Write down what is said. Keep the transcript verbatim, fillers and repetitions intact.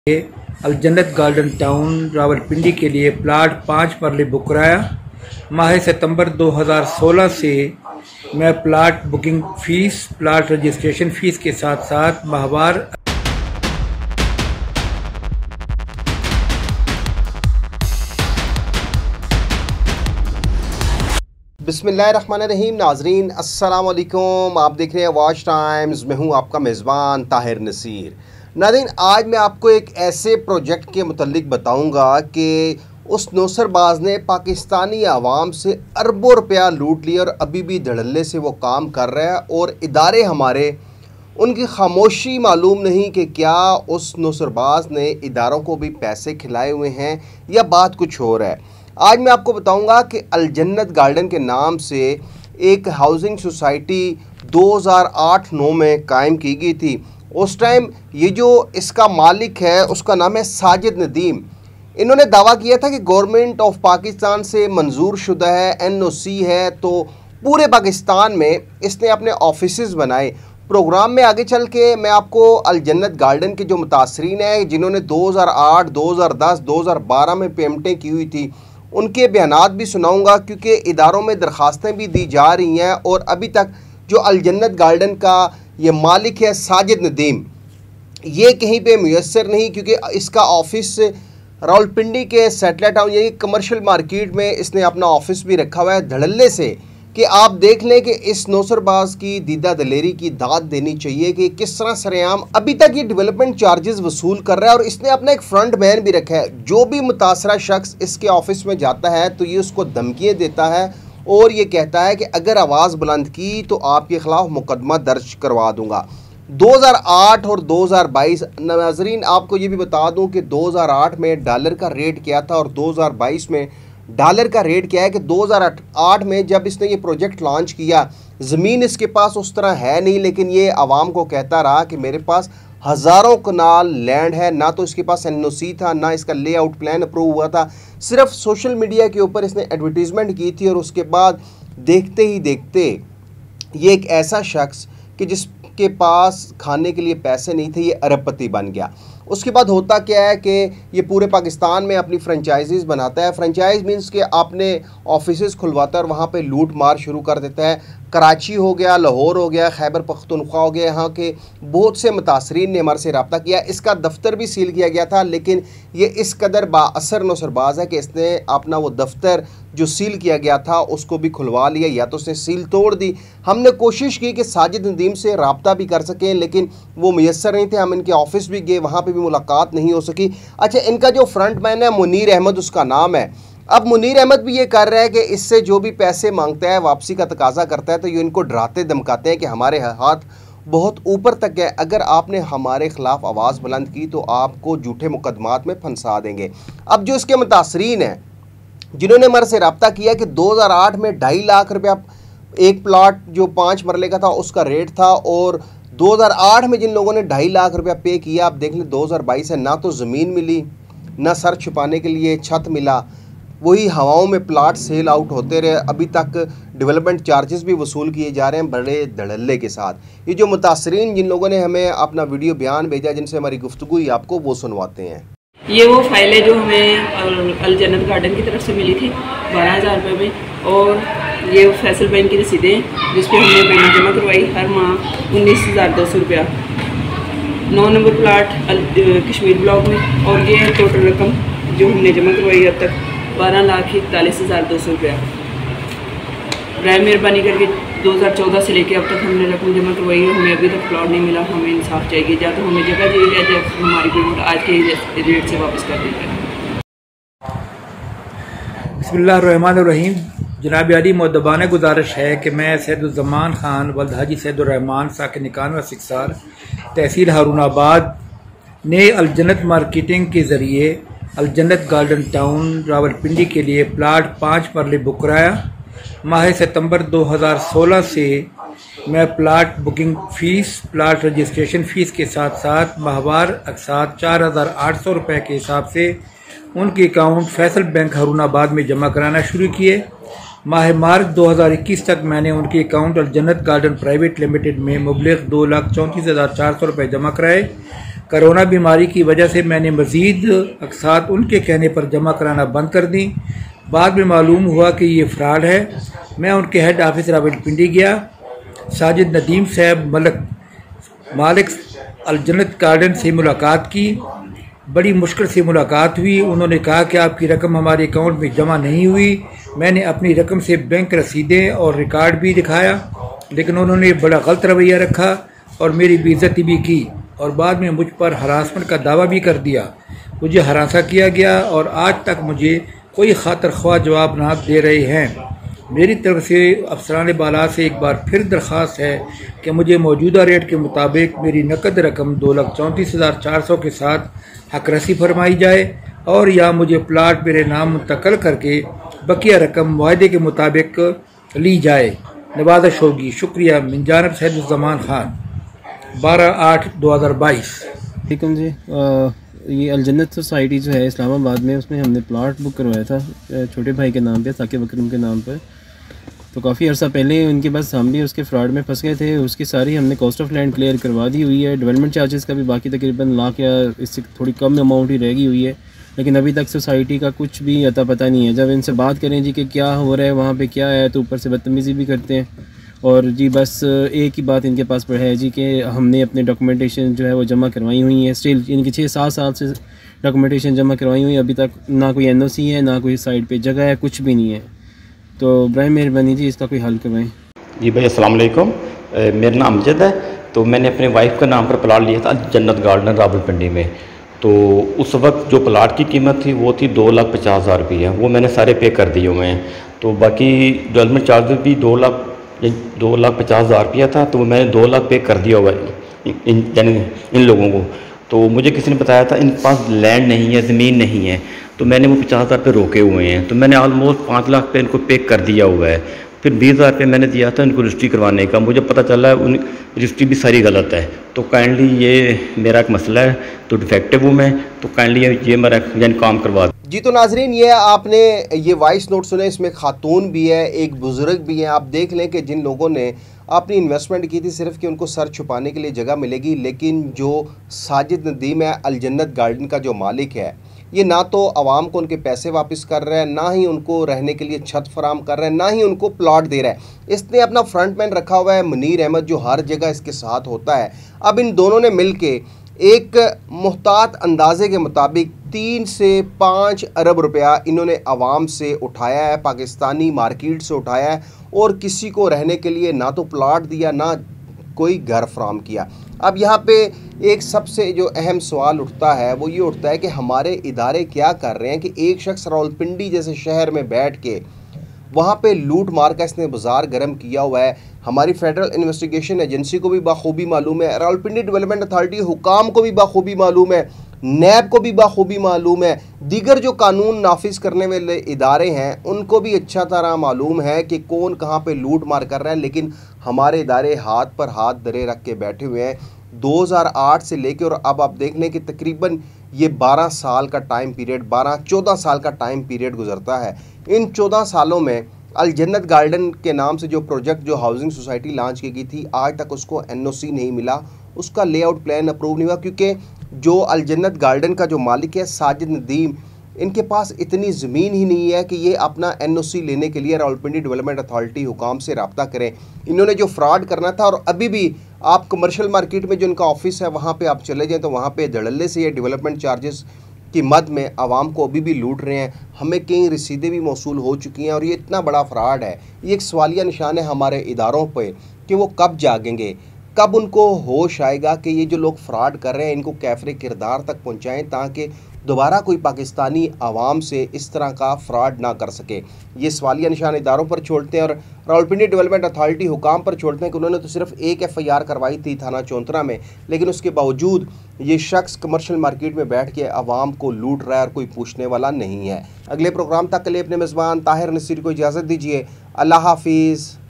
अलजन्नत garden town Rawalpindi के लिए plot पाँच मरले बुक कराया। माह सितंबर दो हज़ार सोलह से मैं plot booking fees, plot registration fees के साथ साथ माहवार बिस्मिल्लाहिर्रहमानिर्रहीम। नाजरीन अस्सलाम वालेकुम, आप देख रहे हैं वॉच टाइम्स। मैं हूं आपका मेज़बान ताहिर नसीर। नाज़रीन, आज मैं आपको एक ऐसे प्रोजेक्ट के मुतल्लिक बताऊंगा कि उस नौसरबाज ने पाकिस्तानी आवाम से अरबों रुपया लूट लिया और अभी भी धड़ल्ले से वो काम कर रहा है और इदारे हमारे उनकी खामोशी मालूम नहीं कि क्या उस नौसरबाज ने इदारों को भी पैसे खिलाए हुए हैं या बात कुछ और है। आज मैं आपको बताऊंगा कि अलजन्नत गार्डन के नाम से एक हाउसिंग सोसाइटी दो हज़ार आठ नौ में कायम की गई थी। उस टाइम ये जो इसका मालिक है उसका नाम है साजिद नदीम। इन्होंने दावा किया था कि गवर्नमेंट ऑफ पाकिस्तान से मंजूर शुदा है, एन ओ सी है, तो पूरे पाकिस्तान में इसने अपने ऑफिसेज़ बनाए। प्रोग्राम में आगे चल के मैं आपको अलजन्नत गार्डन के जो मुतासरीन हैं जिन्होंने दो हज़ार आठ, दो हज़ार दस, दो हज़ार बारह में पेमेंटें की हुई थी उनके बयानात भी सुनाऊंगा, क्योंकि इदारों में दरख्वास्तें भी दी जा रही हैं और अभी तक जो अलजन्नत गार्डन का ये मालिक है साजिद नदीम, ये कहीं पे मुयस्सर नहीं, क्योंकि इसका ऑफिस रावलपिंडी के सेटेलाइट टाउन यानी कमर्शियल मार्केट में इसने अपना ऑफिस भी रखा हुआ है। धड़ल्ले से कि आप देख लें कि इस नौसरबाज की दीदा दलेरी की दाद देनी चाहिए कि किस तरह सरेआम अभी तक ये डेवलपमेंट चार्जेस वसूल कर रहा है और इसने अपना एक फ्रंट मैन भी रखा है। जो भी मुतासरा शख्स इसके ऑफिस में जाता है तो ये उसको धमकियाँ देता है और ये कहता है कि अगर आवाज़ बुलंद की तो आपके ख़िलाफ़ मुकदमा दर्ज करवा दूँगा। दो हज़ार आठ और दो हज़ार बाईस, नाज़रीन आपको ये भी बता दूँ कि दो हज़ार आठ में डॉलर का रेट क्या था और दो हज़ार बाईस में डॉलर का रेट क्या है कि दो हज़ार आठ में जब इसने ये प्रोजेक्ट लॉन्च किया, ज़मीन इसके पास उस तरह है नहीं, लेकिन ये आवाम को कहता रहा कि मेरे पास हज़ारों कनाल लैंड है। ना तो इसके पास एन ओ सी था, ना इसका लेआउट प्लान अप्रूव हुआ था, सिर्फ सोशल मीडिया के ऊपर इसने एडवर्टीज़मेंट की थी और उसके बाद देखते ही देखते ये एक ऐसा शख्स कि जिसके पास खाने के लिए पैसे नहीं थे ये अरबपति बन गया। उसके बाद होता क्या है कि ये पूरे पाकिस्तान में अपनी फ्रेंचाइजीज़ बनाता है। फ्रेंचाइज मीन्स कि अपने ऑफिसेज़ खुलवाता है और वहाँ पे लूट मार शुरू कर देता है। कराची हो गया, लाहौर हो गया, खैबर पख्तूनख्वा हो गया, यहाँ के बहुत से मुतासरीन ने हमारे से रब्ता किया। इसका दफ्तर भी सील किया गया था, लेकिन ये इस कदर बाअसर नौसरबाज है कि इसने अपना वो दफ्तर जो सील किया गया था उसको भी खुलवा लिया, या तो उसने सील तोड़ दी। हमने कोशिश की कि साजिद नदीम से रब्ता भी कर सकें, लेकिन वो मुयस्सर नहीं थे। हम इनके ऑफिस भी गए, वहाँ पर भी मुलाकात नहीं हो सकी। अच्छा, इनका जो फ्रंट मैन है मुनीर अहमद उसका नाम है। अब मुनीर अहमद भी ये कर रहा है कि इससे जो भी पैसे मांगता है वापसी का तकाजा करता है तो ये इनको डराते धमकाते हैं कि हमारे हाथ बहुत ऊपर तक है, अगर आपने हमारे ख़िलाफ़ आवाज़ बुलंद की तो आपको झूठे मुकदमात में फंसा देंगे। अब जो इसके मुतासरीन हैं जिन्होंने हमारे से रब्ता किया कि दो हज़ार आठ में ढाई लाख रुपया एक प्लाट जो पाँच मरले का था उसका रेट था, और दो हज़ार आठ में जिन लोगों ने ढाई लाख रुपया पे किया, आप देख लें दो हज़ार बाईस है, ना तो ज़मीन मिली, ना सर छुपाने के लिए छत मिला, वही हवाओं में प्लाट सेल आउट होते रहे। अभी तक डेवलपमेंट चार्जेस भी वसूल किए जा रहे हैं बड़े धड़ल्ले के साथ। ये जो मुतासरीन जिन लोगों ने हमें अपना वीडियो बयान भेजा जिनसे हमारी गुफ्तगू हुई, आपको वो सुनवाते हैं। ये वो फाइल है जो हमें अलजन्नत गार्डन की तरफ से मिली थी बारह हज़ार रुपये में, और ये फैसल बैंक की रसीदें जिस पर हमने पेमेंट जमा करवाई हर माह उन्नीस हज़ार दो सौ रुपया, नौ नंबर प्लाट कश्मीर ब्लॉक में, और ये टोटल रकम जो हमने जमा करवाई अब तक बारह लाख इकतालीस हज़ार दो सौ रुपया। बराए मेहरबानी करके दो हज़ार चौदह से लेकर अब तक हमने रकम जमा करवाई है, हमें अभी तक प्लॉट नहीं मिला। हमें इंसाफ चाहिए, या तो हमें जगह चाहिए या जब हमारी पेमेंट आज के रेट से वापस कर दी जाए। बिस्मिल्लाहिर्रहमानिर्रहीम। जनाब अली मुअद्दबाना गुजारिश है कि मैं सैयदुज़्ज़मान खान वल्द हाजी सैयदुर्रहमान साकिन इक्यानवे सिक्सार तहसील हारूनाबाद ने अलजन्नत मार्केटिंग के ज़रिए अलजन्नत गार्डन टाउन रावलपिंडी के लिए प्लाट पाँच मरले बुक कराया। माह सितंबर दो हज़ार सोलह से मैं plot booking fees, plot registration fees के साथ साथ माहवार अकसात चार हज़ार आठ सौ रुपये के हिसाब से उनके अकाउंट फैसल बैंक हारूनाबाद में जमा कराना शुरू किए। माह मार्च दो हज़ार इक्कीस तक मैंने उनके account Aljannat garden private limited में मुबलिग दो लाख चौंतीस हज़ार चार सौ रुपये जमा कराए। कोरोना बीमारी की वजह से मैंने मज़ीद अक़सात उनके कहने पर जमा कराना बंद कर दी। बाद में मालूम हुआ कि ये फ्रॉड है। मैं उनके हेड ऑफिस रावलपिंडी गया। साजिद नदीम साहब मलक मालिक अलजन्नत गार्डन से मुलाकात की। बड़ी मुश्किल से मुलाकात हुई। उन्होंने कहा कि आपकी रकम हमारे अकाउंट में जमा नहीं हुई। मैंने अपनी रकम से बैंक रसीदें और रिकॉर्ड भी दिखाया, लेकिन उन्होंने बड़ा गलत रवैया रखा और मेरी बेइज्जती भी की और बाद में मुझ पर हरासमेंट का दावा भी कर दिया। मुझे हरासा किया गया और आज तक मुझे कोई खातर ख्वाह जवाब ना दे रहे हैं। मेरी तरफ से अफसरान बाला से एक बार फिर दरख्वास्त है कि मुझे मौजूदा रेट के मुताबिक मेरी नकद रकम दो लाख चौंतीस हज़ार चार सौ के साथ हक रसी फरमाई जाए और या मुझे प्लाट मेरे नाम मुंतकल करके बकिया रकम मुआहदे के मुताबिक ली जाए। नवाज़श होगी। शुक्रिया। मिन जानिब सैयदुज़्ज़मान खान, बारह आठ दो हज़ार बाईस। ठीक जी। आ, ये अलजन्नत सोसाइटी जो है इस्लामाबाद में, उसमें हमने प्लाट बुक करवाया था छोटे भाई के नाम पे, साकिब अकरम के नाम पर। तो काफ़ी अर्सा पहले उनके पास हम भी उसके फ्रॉड में फंस गए थे। उसकी सारी हमने कॉस्ट ऑफ लैंड क्लियर करवा दी हुई है। डेवलपमेंट चार्जेस का भी बाकी तकरीबन लाख या इससे थोड़ी कम अमाउंट ही रह गई हुई है, लेकिन अभी तक सोसाइटी का कुछ भी अता पता नहीं है। जब इनसे बात करें जी कि क्या हो रहा है वहाँ पे क्या है, तो ऊपर से बदतमीज़ी भी करते हैं। और जी बस एक ही बात इनके पास पर है जी कि हमने अपने डॉक्यूमेंटेशन जो है वो जमा करवाई हुई है। स्टिल इनकी छः सात साल से डॉक्यूमेंटेशन जमा करवाई हुई है, अभी तक ना कोई एन ओ सी है, ना कोई साइड पे जगह है, कुछ भी नहीं है। तो ब्राय मेहरबानी जी इसका कोई हल करवाएं। जी भाई अस्सलाम वालेकुम, मेरा नाम अमजद है। तो मैंने अपने वाइफ का नाम पर प्लाट लिया था जन्नत गार्डन रावलपिंडी में। तो उस वक्त जो प्लाट की कीमत थी वो थी दो लाख पचास हज़ार रुपये, वो मैंने सारे पे कर दिए हुए हैं। तो बाकी डेवलपमेंट चार्जेस भी दो लाख दो लाख पचास हज़ार रुपया था, तो मैंने दो लाख पे कर दिया हुआ है इन यानी इन लोगों को। तो मुझे किसी ने बताया था इनके पास लैंड नहीं है, ज़मीन नहीं है, तो मैंने वो पचास हज़ार पे रोके हुए हैं। तो मैंने ऑलमोस्ट पाँच लाख पे इनको पे कर दिया हुआ है। फिर बीस हज़ार पे मैंने दिया था इनको रजिस्ट्री करवाने का। मुझे पता चला है उन रजिस्ट्री भी सारी गलत है। तो काइंडली ये मेरा एक मसला है, तो डिफेक्टिव हूँ मैं, तो काइंडली ये मेरा यानी काम करवा जी। तो नाजरीन, ये आपने ये वॉइस नोट सुने, इसमें खातून भी है, एक बुज़ुर्ग भी है। आप देख लें कि जिन लोगों ने अपनी इन्वेस्टमेंट की थी सिर्फ कि उनको सर छुपाने के लिए जगह मिलेगी, लेकिन जो साजिद नदीम है अलजन्नत गार्डन का जो मालिक है, ये ना तो आवाम को उनके पैसे वापस कर रहा है, ना ही उनको रहने के लिए छत फराम कर रहा है, ना ही उनको प्लॉट दे रहा है। इसने अपना फ्रंट मैन रखा हुआ है मुनीर अहमद, जो हर जगह इसके साथ होता है। अब इन दोनों ने मिल के एक मुहतात अंदाजे के मुताबिक तीन से पाँच अरब रुपया इन्होंने आवाम से उठाया है, पाकिस्तानी मार्केट से उठाया है, और किसी को रहने के लिए ना तो प्लाट दिया, ना कोई घर फराम किया। अब यहाँ पे एक सबसे जो अहम सवाल उठता है वो ये उठता है कि हमारे इदारे क्या कर रहे हैं कि एक शख्स रावलपिंडी जैसे शहर में बैठ के वहाँ पे लूट मार का इसने बाजार गर्म किया हुआ है। हमारी फेडरल इन्वेस्टिगेशन एजेंसी को भी बाखूबी मालूम है, रावलपिंडी डेवलपमेंट अथॉरिटी हुकाम को भी बाखूबी मालूम है, नैब को भी बाखूबी मालूम है, दीगर जो कानून नाफिज करने वाले इदारे हैं उनको भी अच्छा तरह मालूम है कि कौन कहाँ पे लूट मार कर रहा है। लेकिन हमारे इदारे हाथ पर हाथ धरे रख के बैठे हुए हैं। दो हज़ार आठ से लेकर और अब आप देख लें कि तकरीबन ये बारह साल का टाइम पीरियड, बारह चौदह साल का टाइम पीरियड गुजरता है। इन चौदह सालों में अलजन्नत गार्डन के नाम से जो प्रोजेक्ट जो हाउसिंग सोसाइटी लॉन्च की गई थी, आज तक उसको एन ओ सी नहीं मिला, उसका लेआउट प्लान अप्रूव नहीं हुआ, क्योंकि जो अलजन्नत गार्डन का जो मालिक है साजिद नदीम, इनके पास इतनी ज़मीन ही नहीं है कि ये अपना एन ओ सी लेने के लिए रावलपिंडी डेवलपमेंट अथॉरिटी हुकाम से रब्ता करें। इन्होंने जो फ्रॉड करना था, और अभी भी आप कमर्शियल मार्केट में जो इनका ऑफिस है वहाँ पे आप चले जाएं तो वहाँ पे धड़ल्ले से ये डेवलपमेंट चार्जेस की मद में आवाम को अभी भी लूट रहे हैं। हमें कई रसीदें भी मौसूल हो चुकी हैं और ये इतना बड़ा फ्रॉड है। ये एक सवालिया निशान है हमारे इदारों पर कि वो कब जागेंगे, कब उनको होश आएगा कि ये जो लोग फ्रॉड कर रहे हैं इनको कैफरे किरदार तक पहुँचाएँ, ताकि दोबारा कोई पाकिस्तानी आवाम से इस तरह का फ्रॉड ना कर सके। ये सवालिया निशान इदारों पर छोड़ते हैं और रावलपिंडी डेवलपमेंट अथॉरिटी हुकाम पर छोड़ते हैं कि उन्होंने तो सिर्फ एक एफ आई आर करवाई थी थाना चौंतरा में, लेकिन उसके बावजूद ये शख्स कमर्शियल मार्केट में बैठ के आवाम को लूट रहा है और कोई पूछने वाला नहीं है। अगले प्रोग्राम तक के लिए अपने मेज़बान ताहिर नसीर को इजाज़त दीजिए। अल्लाह हाफिज़।